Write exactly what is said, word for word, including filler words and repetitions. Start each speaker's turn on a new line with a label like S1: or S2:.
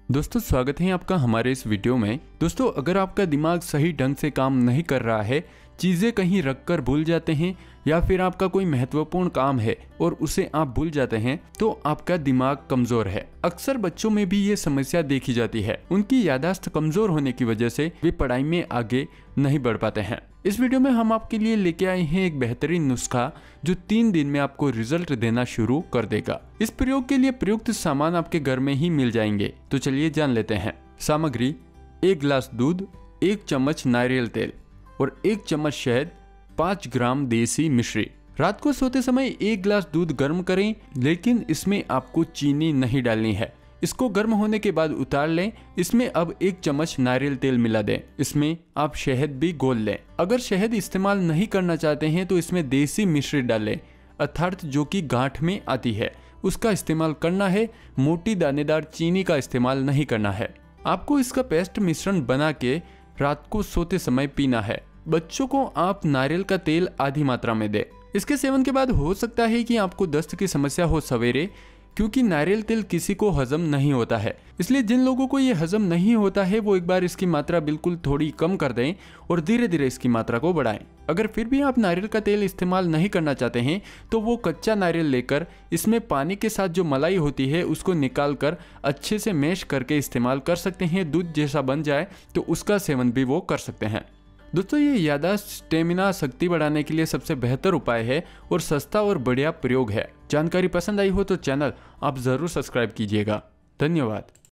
S1: दोस्तों स्वागत है आपका हमारे इस वीडियो में। दोस्तों अगर आपका दिमाग सही ढंग से काम नहीं कर रहा है, चीज़ें कहीं रख कर भूल जाते हैं या फिर आपका कोई महत्वपूर्ण काम है और उसे आप भूल जाते हैं तो आपका दिमाग कमजोर है। अक्सर बच्चों में भी ये समस्या देखी जाती है। उनकी याददाश्त कमजोर होने की वजह से वे पढ़ाई में आगे नहीं बढ़ पाते हैं। इस वीडियो में हम आपके लिए लेके आए हैं एक बेहतरीन नुस्खा जो तीन दिन में आपको रिजल्ट देना शुरू कर देगा। इस प्रयोग के लिए प्रयुक्त सामान आपके घर में ही मिल जाएंगे। तो चलिए जान लेते हैं। सामग्री: एक गिलास दूध, एक चम्मच नारियल तेल और एक चम्मच शहद, पाँच ग्राम देसी मिश्री। रात को सोते समय एक गिलास दूध गर्म करें, लेकिन इसमें आपको चीनी नहीं डालनी है। इसको गर्म होने के बाद उतार लें। इसमें अब एक चम्मच नारियल तेल मिला दें। इसमें आप शहद भी घोल लें। अगर शहद इस्तेमाल नहीं करना चाहते हैं तो इसमें देसी मिश्री डालें, अर्थात जो कि गांठ में आती है उसका इस्तेमाल करना है। मोटी दानेदार चीनी का इस्तेमाल नहीं करना है। आपको इसका पेस्ट मिश्रण बना के रात को सोते समय पीना है। बच्चों को आप नारियल का तेल आधी मात्रा में दें। इसके सेवन के बाद हो सकता है कि आपको दस्त की समस्या हो सवेरे, क्योंकि नारियल तेल किसी को हजम नहीं होता है। इसलिए जिन लोगों को ये हजम नहीं होता है वो एक बार इसकी मात्रा बिल्कुल थोड़ी कम कर दें और धीरे धीरे इसकी मात्रा को बढ़ाएं। अगर फिर भी आप नारियल का तेल इस्तेमाल नहीं करना चाहते हैं तो वो कच्चा नारियल लेकर इसमें पानी के साथ जो मलाई होती है उसको निकाल कर अच्छे से मैश करके इस्तेमाल कर सकते हैं। दूध जैसा बन जाए तो उसका सेवन भी वो कर सकते हैं। दोस्तों ये याददाश्त, स्टेमिना, शक्ति बढ़ाने के लिए सबसे बेहतर उपाय है और सस्ता और बढ़िया प्रयोग है। जानकारी पसंद आई हो तो चैनल आप जरूर सब्सक्राइब कीजिएगा। धन्यवाद।